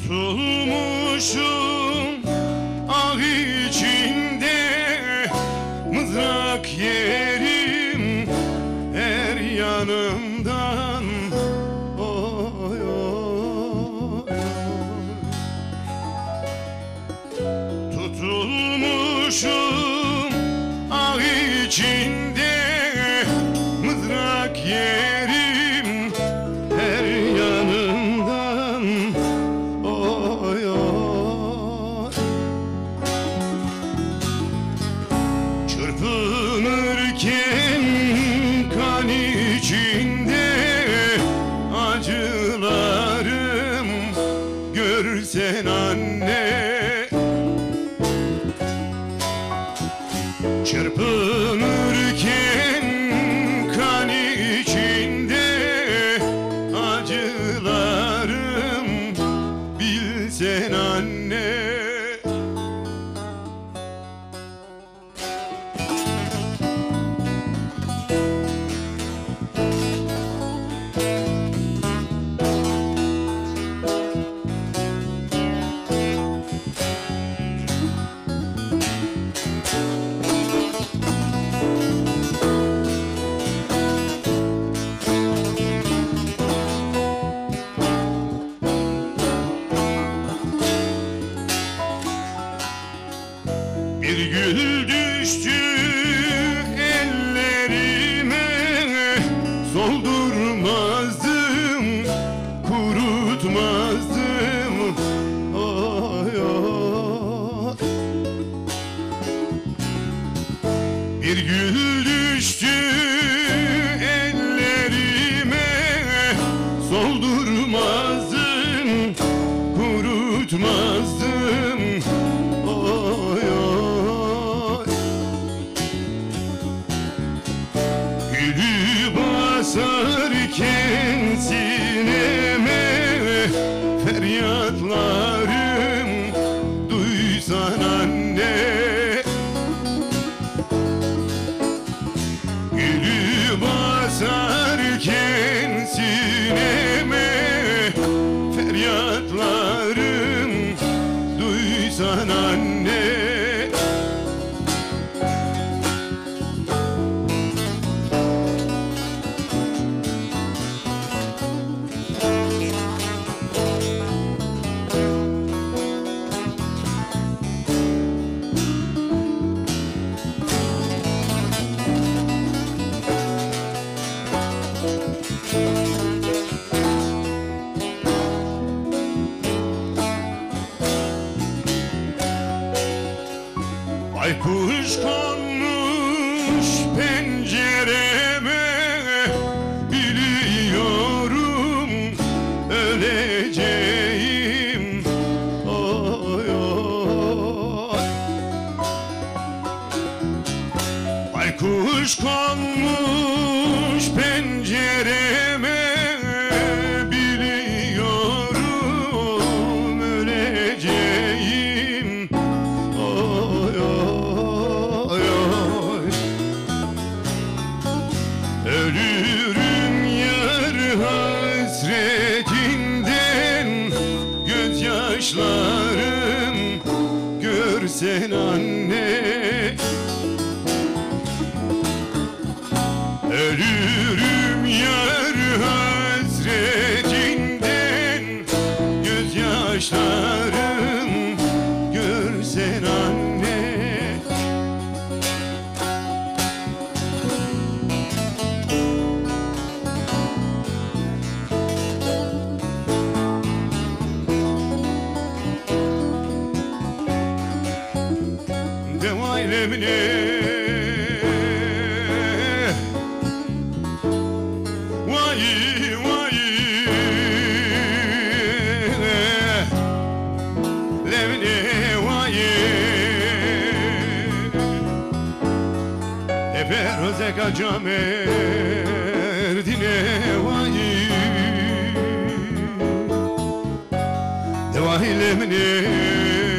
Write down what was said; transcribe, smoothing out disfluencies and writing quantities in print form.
Tutulmuşum ah içinde, mızrak yerim her yanımdan. Oy oy oy. Tutulmuşum ah içinde, mızrak yerim her yanımdan. Oy oy. Çırpınırken kan içinde acılarım, görsen anne. Çırpınırken kan içinde acılarım, bilsen anne. Bir gül düştü ellerime, soldurmazdım, kurutmazdım. Oy oy. Bir gül düştü ellerime, soldurmazdım, kurutmazdım. Oy oy. Gülü basarken sineme, feryatlarım duysan anne. Gülü basarken sineme, feryatlarım duysan anne. Baykuş konmuş pencereme, biliyorum öleceğim. Oy oy. Baykuş konmuş pencereme, biliyorum öleceğim. Oy oy oy. Ölürüm yar hasretinden, gözyaşlarım görsen anne. Ölürüm yar hasretinden, gözyaşlarım görsen anne. Devailemine vay vay, levine vay, eferoze kacamerdine vay. Devailemine